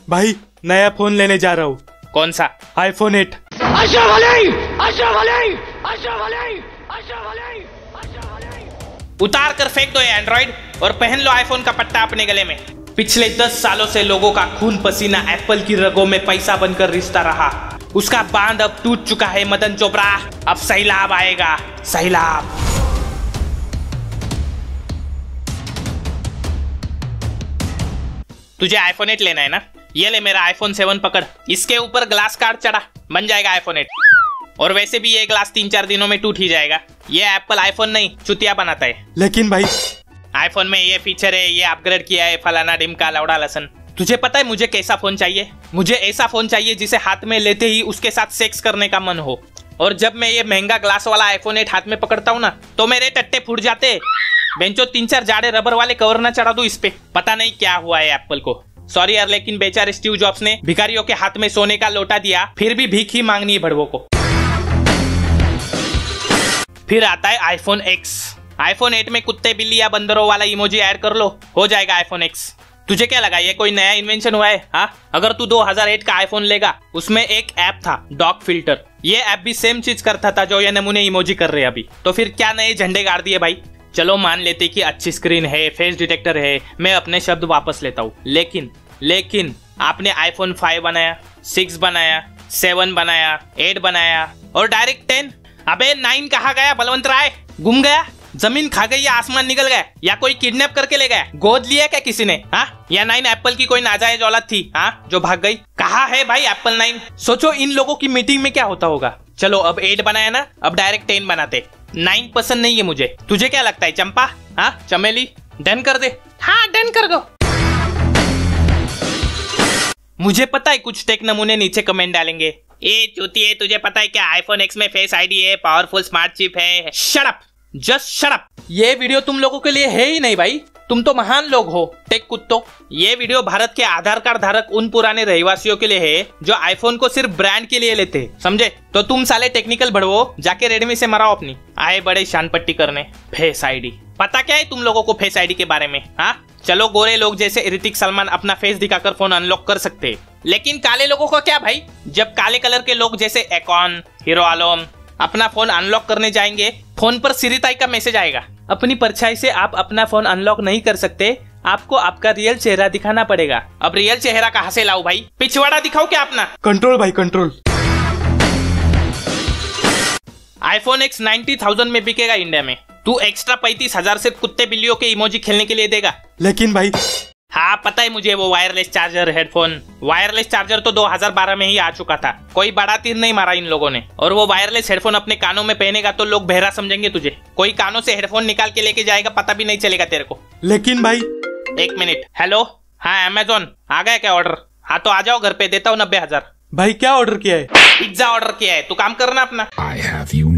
भाई नया फोन लेने जा रहा हूँ। कौन सा? iPhone 8। उतार कर फेंक दो ये एंड्रॉइड और पहन लो आईफोन का पट्टा अपने गले में। पिछले 10 सालों से लोगों का खून पसीना एप्पल की रगों में पैसा बनकर रिश्ता रहा। उसका बांध अब टूट चुका है मदन चोपड़ा। अब सैलाब आएगा, सैलाब। तुझे आईफोन 8 लेना है ना? ये ले मेरा आईफोन 7 पकड़। इसके ऊपर ग्लास कार्ड चढ़ा, बन जाएगा आईफोन 8। और वैसे भी ये ग्लास 3-4 दिनों में टूट ही जाएगा। ये एप्पल आईफोन नहीं चुतिया बनाता है। लेकिन भाई आईफोन में ये फीचर है, ये अपग्रेड किया है, फलाना डिमका लौड़ा लसन। तुझे पता है मुझे कैसा फोन चाहिए? मुझे ऐसा फोन चाहिए जिसे हाथ में लेते ही उसके साथ सेक्स करने का मन हो। और जब मैं ये महंगा ग्लास वाला आईफोन 8 हाथ में पकड़ता हूँ ना, तो मेरे टट्टे फूट जाते। बेंचो 3-4 जाड़े रबर वाले कवर ना चढ़ा दूं इस पे। पता नहीं क्या हुआ है एप्पल को। सॉरी यार, लेकिन बेचारे स्टीव जॉब्स ने भिखारियों के हाथ में सोने का लोटा दिया, फिर भी भीख ही मांगनी है बड़वों को। फिर आता है आईफोन X। आईफोन 8 में कुत्ते बिल्ली या बंदरों वाला इमोजी ऐड कर लो, हो जाएगा आईफोन X। तुझे क्या लगा ये कोई नया इन्वेंशन हुआ है? हाँ, अगर तू 2008 का आईफोन लेगा, उसमें एक ऐप था डॉग फिल्टर। ये ऐप भी सेम चीज करता था जो ये नमूने इमोजी कर रहे हैं अभी। तो फिर क्या नए झंडे गाड़ दिए भाई? चलो मान लेते कि अच्छी स्क्रीन है, फेस डिटेक्टर है, मैं अपने शब्द वापस लेता हूँ। लेकिन आपने आईफोन 5 बनाया, 6 बनाया, 7 बनाया, 8 बनाया और डायरेक्ट 10। अबे 9 कहाँ गया बलवंत राय? गुम गया? जमीन खा गई या आसमान निकल गया? या कोई किडनैप करके ले गया? गोद लिया क्या किसी ने? हाँ, या 9 एप्पल की कोई नाजायज औलाद थी हाँ जो भाग गई? कहाँ है भाई एप्पल 9? सोचो इन लोगों की मीटिंग में क्या होता होगा। चलो अब 8 बनाया ना, अब डायरेक्ट 10 बनाते। 9 पसंद नहीं है मुझे। तुझे क्या लगता है चंपा? हाँ चमेली? डन कर दे। हाँ डन कर दो। मुझे पता है कुछ टेक नमूने नीचे कमेंट डालेंगे, ए चूतिए तुझे पता है क्या आईफोन X में फेस आईडी है, पावरफुल स्मार्ट चिप है। Shut up, just shut up. ये वीडियो तुम लोगों के लिए है ही नहीं भाई, तुम तो महान लोग हो टेक कुत्तों। ये वीडियो भारत के आधार कार्ड धारक उन पुराने रहवासियों के लिए है जो आईफोन को सिर्फ ब्रांड के लिए लेते हैं, समझे? तो तुम साले टेक्निकल भड़वो जाके रेडमी से मराओ अपनी। आए बड़े शान पट्टी करने। फेस आईडी पता क्या है तुम लोगों को फेस आईडी के बारे में? हाँ चलो गोरे लोग जैसे ऋतिक सलमान अपना फेस दिखाकर फोन अनलॉक कर सकते हैं, लेकिन काले लोगों को क्या भाई? जब काले कलर के लोग जैसे एकॉन, हीरो आलम अपना फोन अनलॉक करने जाएंगे, फोन पर सिरिताई का मैसेज आएगा। अपनी परछाई से आप अपना फोन अनलॉक नहीं कर सकते, आपको आपका रियल चेहरा दिखाना पड़ेगा। अब रियल चेहरा कहाँ से लाऊं भाई? पिछवाड़ा दिखाओ क्या अपना? कंट्रोल भाई कंट्रोल। आईफोन X 90,000 में बिकेगा इंडिया में। तू एक्स्ट्रा 35,000 सिर्फ कुत्ते बिल्लियों के इमोजी खेलने के लिए देगा। लेकिन भाई हाँ पता है मुझे, वो wireless charger headphone. Wireless charger तो 2012 में ही आ चुका था, कोई बड़ा तीर नहीं मारा इन लोगों ने। और वो वायरलेस हेडफोन अपने कानों में पहनेगा तो लोग बहरा समझेंगे तुझे। कोई कानों से हेडफोन निकाल के लेके जाएगा, पता भी नहीं चलेगा तेरे को। लेकिन भाई 1 मिनट। हेलो, हाँ अमेजोन आ गया क्या ऑर्डर? हाँ तो आ जाओ घर पे, देता हूँ 90,000। भाई क्या ऑर्डर किया है? पिज्जा ऑर्डर किया है, तू काम करना अपना।